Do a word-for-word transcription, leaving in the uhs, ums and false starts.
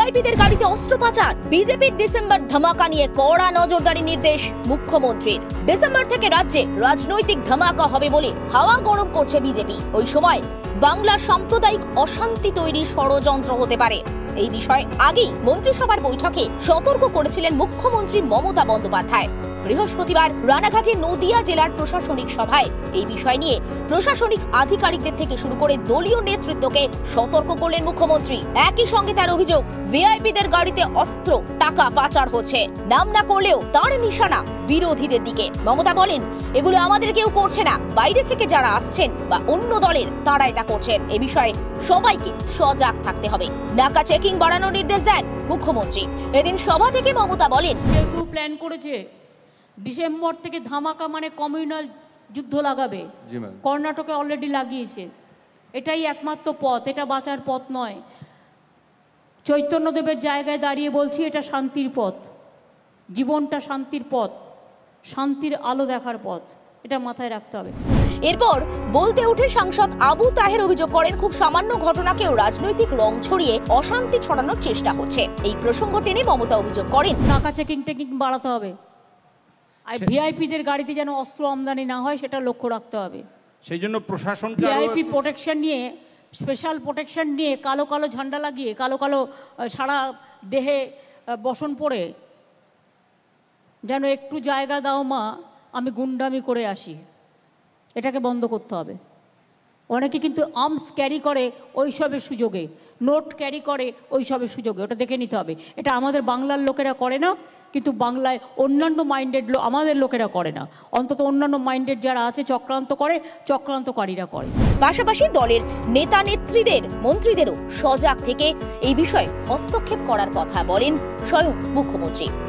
ভিআইপিদের গাড়িতে অস্ত্র পাচার, বিজেপির ডিসেম্বর ধামাকা নিয়ে কড়া নজরদারি নির্দেশ মুখ্যমন্ত্রীর। ডিসেম্বর থেকে রাজ্যে রাজনৈতিক ধামাকা হবে বলে হাওয়া গরম করছে বিজেপি। ওই সময় বাংলার সাম্প্রদায়িক অশান্তি তৈরির ষড়যন্ত্র হতে পারে। এই বিষয়ে আগেই মন্ত্রিসভার বৈঠকে সতর্ক করেছিলেন মুখ্যমন্ত্রী মমতা বন্দ্যোপাধ্যায়। বৃহস্পতিবার রানাঘাটের নদিয়া জেলার প্রশাসনিক সভায় এই বিষয় নিয়ে প্রশাসনিক আধিকারিকদের থেকে শুরু করে দলীয় নেতৃত্বকে সতর্ক করলেন মুখ্যমন্ত্রী। একই সঙ্গে তার অভিযোগ, ভিআইপিদের গাড়িতে অস্ত্র, টাকা পাচার হচ্ছে। নাম না করলেও তার নিশানা বিরোধীদের দিকে। মমতা বলেন, এগুলো আমাদের কেউ করছে না, বাইরে থেকে যারা আসছেন বা অন্য দলের তারা এটা করছেন। এ বিষয়ে সবাইকে সজাগ থাকতে হবে। নাকা চেকিং বাড়ানোর নির্দেশ দেন মুখ্যমন্ত্রী। এদিন সভা থেকে মমতা বলেন, কেউ প্ল্যান করেছে ডিসেম্বর থেকে ধামাকা মানে কমিউনাল যুদ্ধ লাগাবে। কর্ণাটকে অলরেডি লাগিয়েছে। এটাই একমাত্র পথ, এটা বাঁচার পথ নয়। চৈতন্যদেবের জায়গায় দাঁড়িয়ে বলছি, এটা শান্তির পথ। জীবনটা শান্তির পথ, শান্তির আলো দেখার পথ, এটা মাথায় রাখতে হবে। এরপর বলতে উঠে সাংসদ আবু তাহের অভিযোগ করেন, খুব সামান্য ঘটনাকেও রাজনৈতিক রং ছড়িয়ে অশান্তি ছড়ানোর চেষ্টা হচ্ছে। এই প্রসঙ্গ টেনে মমতা অভিযোগ করেন, টাকা চেকিং টেকিং বাড়াতে হবে। আর ভিআইপিদের গাড়িতে যেন অস্ত্র আমদানি না হয় সেটা লক্ষ্য রাখতে হবে। সেই জন্য প্রশাসন ভিআইপি প্রোটেকশন নিয়ে, স্পেশাল প্রোটেকশন নিয়ে, কালো কালো ঝান্ডা লাগিয়ে, কালো কালো সারা দেহে বসন পড়ে, যেন একটু জায়গা দাও মা, আমি গুন্ডামি করে আসি, এটাকে বন্ধ করতে হবে। অনেকে কিন্তু আর্মস ক্যারি করে ওইসবের সুযোগে, নোট ক্যারি করে ওইসবের সুযোগে, ওটা দেখে নিতে হবে। এটা আমাদের বাংলার লোকেরা করে না, কিন্তু বাংলায় অন্যান্য মাইন্ডেড লোক, আমাদের লোকেরা করে না। অন্তত অন্যান্য মাইন্ডেড যারা আছে চক্রান্ত করে, চক্রান্তকারীরা করে। পাশাপাশি দলের নেতা নেত্রীদের, মন্ত্রীদেরও সজাগ থেকে এই বিষয়ে হস্তক্ষেপ করার কথা বলেন স্বয়ং মুখ্যমন্ত্রী।